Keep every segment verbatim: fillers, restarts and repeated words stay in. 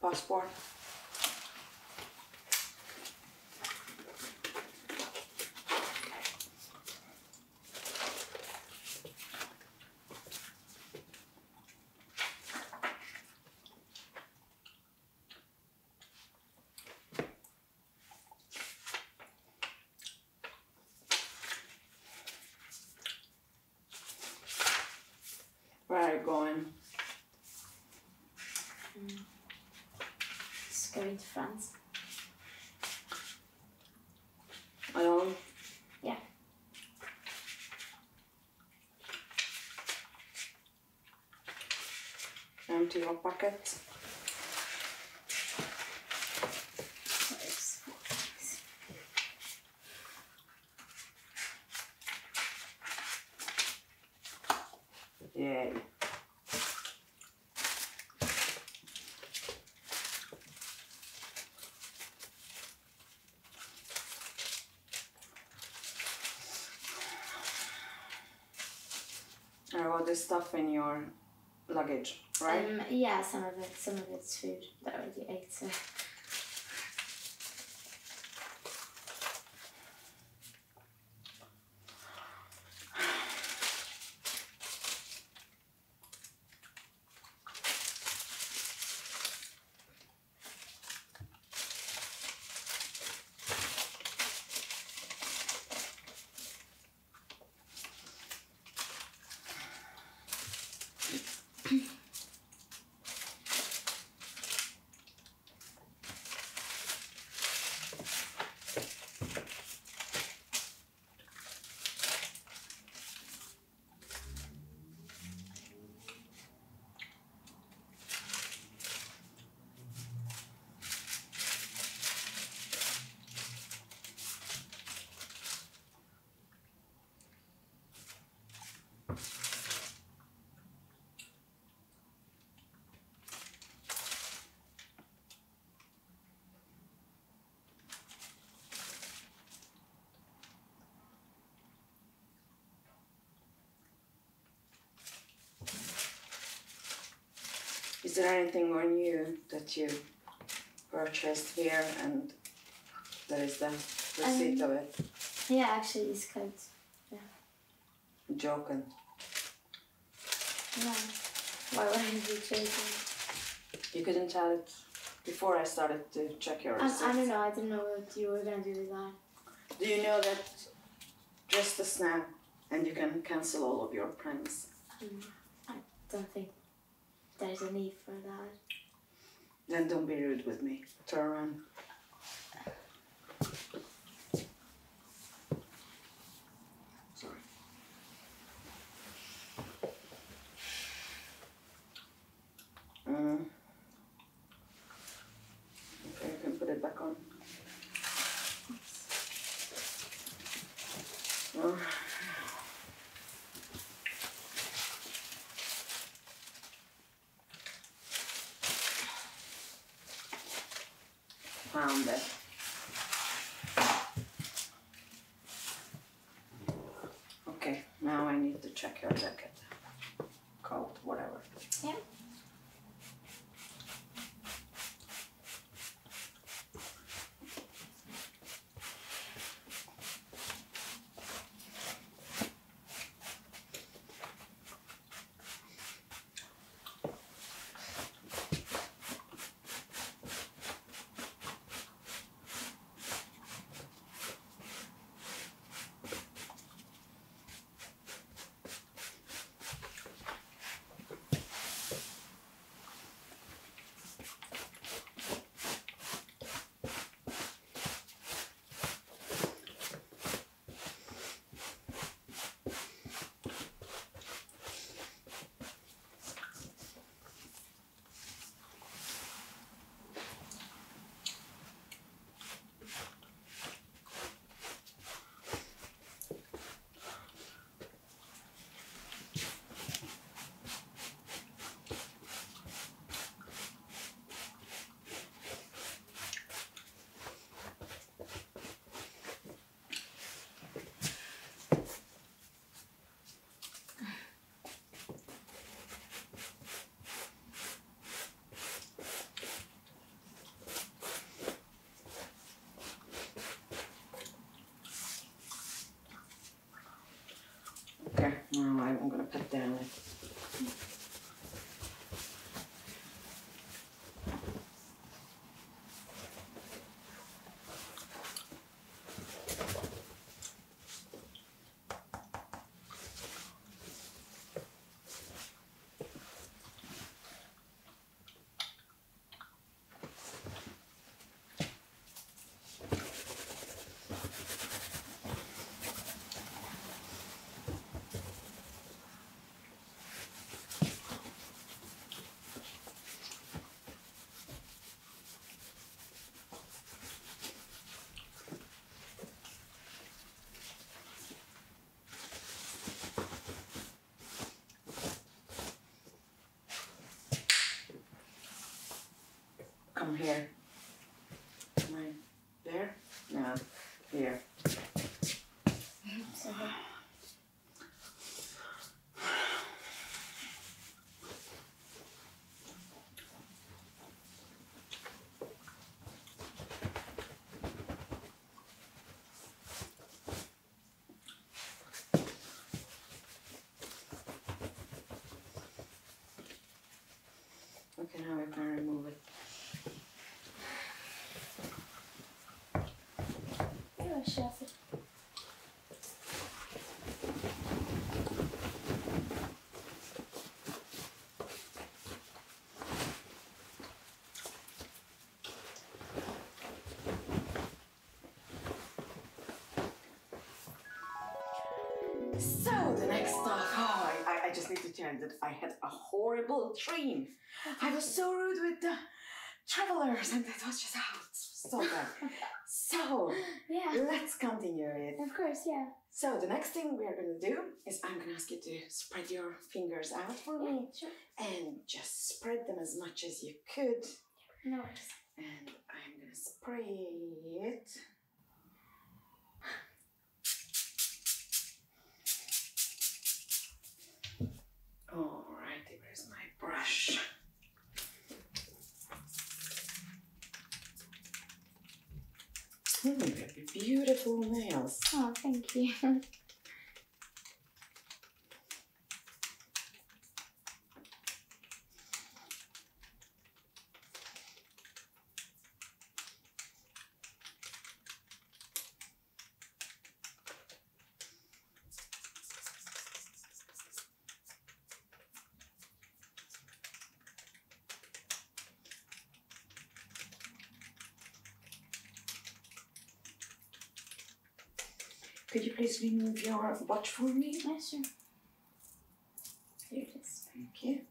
passport. Where are you going? Mm. Just going to France. Alone? Yeah. Empty your pocket. Yay. Are all this stuff in your luggage, right? Um, yeah, some of it, some of it's food that I already ate, so. Is there anything on you that you purchased here and there is the receipt Um, of it? Yeah, actually, these coats. Yeah. I'm joking. No. Why would I be joking? You couldn't tell it before I started to check your receipts. I, I don't know. I didn't know what you were going to do with that. Do you know that just a snap and you can cancel all of your plans? Um, I don't think there's a need for that. Then don't be rude with me. Turn around. Sorry. Mm. Okay, you can put it back on. Oh. Found it. Okay, now I need to check your jacket. Coat, whatever. Yeah. Okay, now I'm gonna pat down it. Come here. Am I there? No, here. Sorry. Okay, now I can remove it. Yeah, shove it. So the next stuff, oh, I, I just need to tell you that I had a horrible dream. I was so rude with the travelers and it was just oh, so bad. So Yeah. let's continue it. Of course, yeah. So the next thing we are gonna do is I'm gonna ask you to spread your fingers out for Yeah, me sure. and just spread them as much as you could. No worries. And I'm gonna spray it. Alrighty, where's my brush? Hmm, very beautiful nails. Oh, thank you. Could you please remove your watch for me? Yeah, sure. Here it is. Thank you.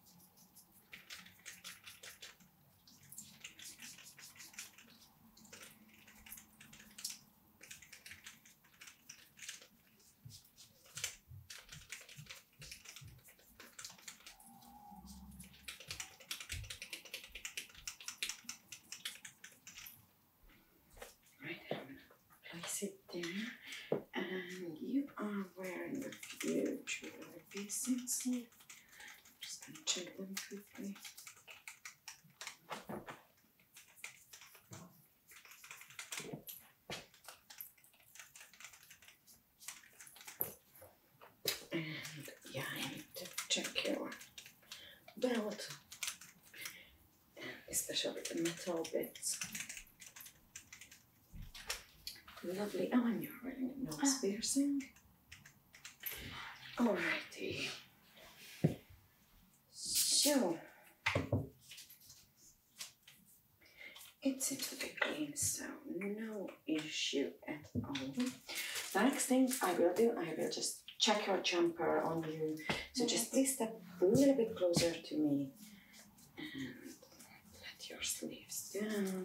Right, I'm gonna place it there. And you are wearing a few jewelry pieces. Yeah. Just gonna check them quickly. And yeah, I need to check your belt, and especially the metal bits. Lovely. Oh, and you're wearing a nose piercing. Alrighty. So it seems to be clean, so no issue at all. The next thing I will do, I will just check your jumper on you. So just please step a little bit closer to me and let your sleeves down.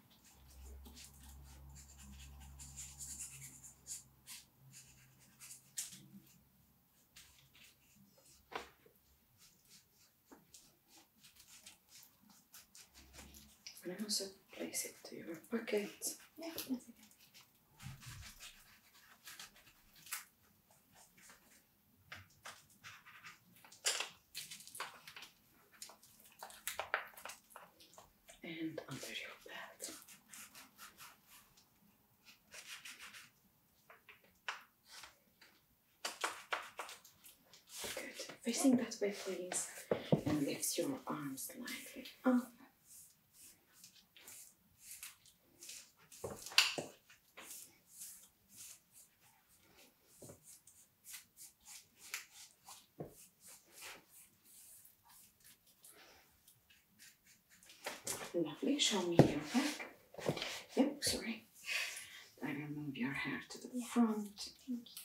And also place it to your pocket. Yeah, that's okay. And under your bed. facing that way, please, and lift your arms slightly up. Lovely. Show me your back. Yep, sorry. I will move your hair to the front. Thank you.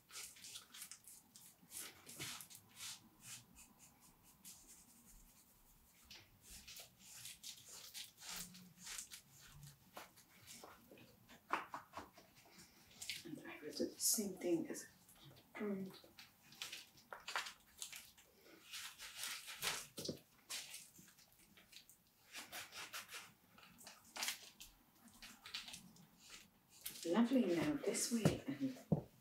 And I will do the same thing as front. Lovely. Now this way and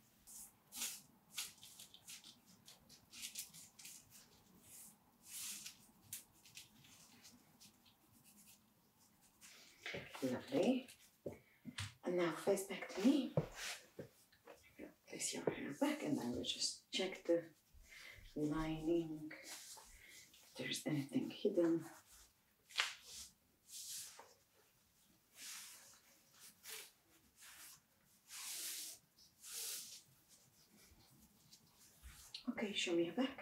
lovely. And now face back to me. Place your hair back and I will just check the lining, if there's anything hidden. Okay, show me your back.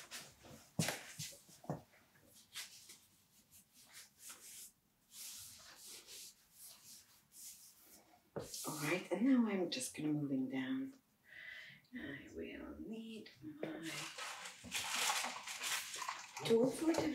All right, and now I'm just gonna moving down. I will need my tool for that.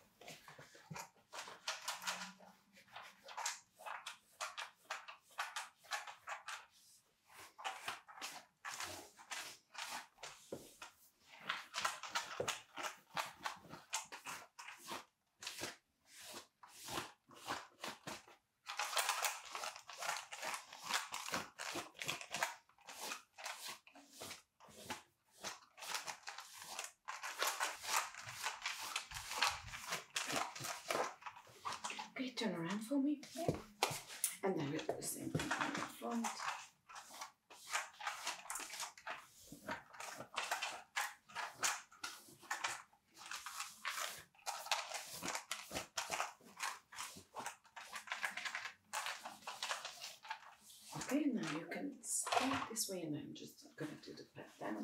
Okay, turn around for me. Yeah. And then we'll do the same thing on the front. Okay, now you can stay this way and I'm just gonna do the pat down.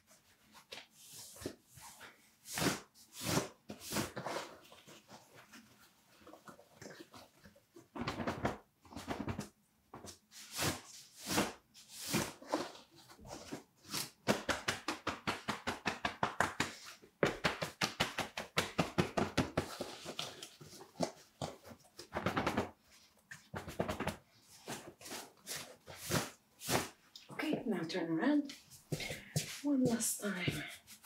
Okay, now turn around one last time.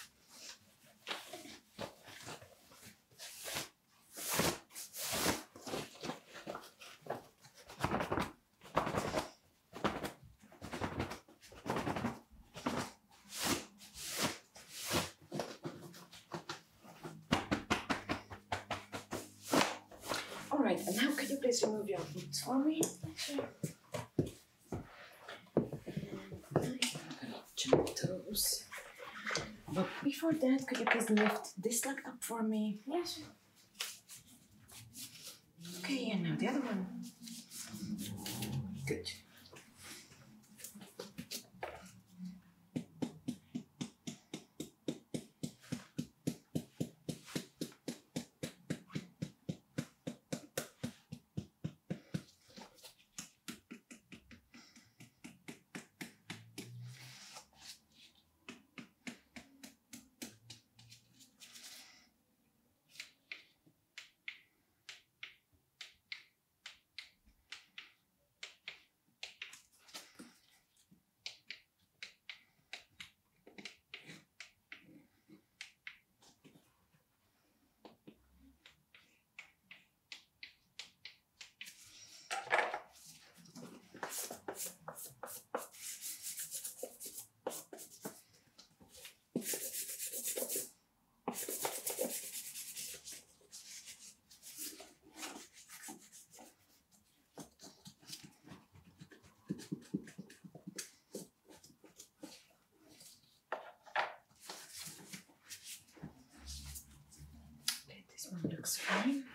All right, and now could you please remove your boots for me? Sure. Toes. But before that, could you please lift this leg up for me? Yeah, sure. Okay, and now the other one. Good. looks fine.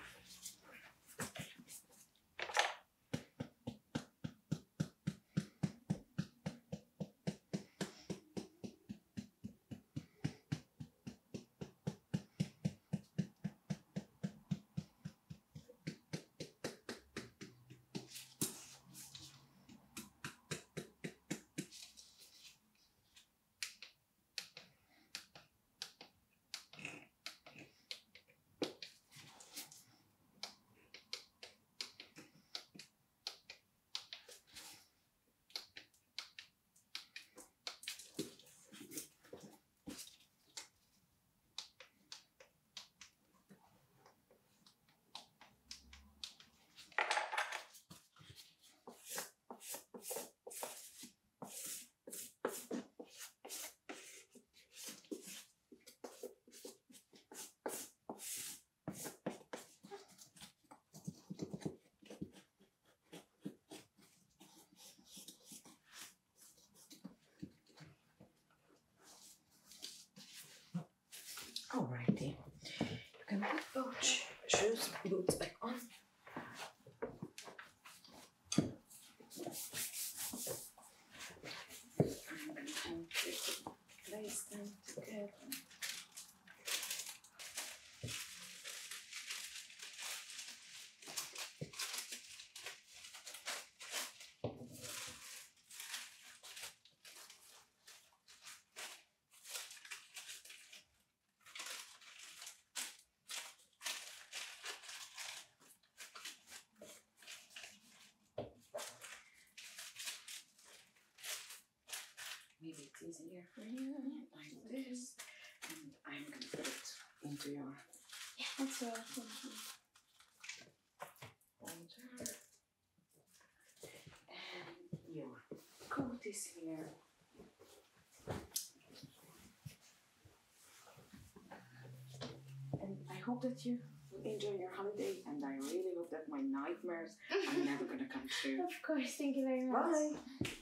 Alrighty, you can put both shoes, boots back on. I'm going to help you to place them together. Maybe it's easier for you, like this, and I'm going to put it into your yeah, that's what I was thinking. holder. And your coat is here. And I hope that you enjoy your holiday, and I really hope that my nightmares are never going to come true. Of course, thank you very much. Bye!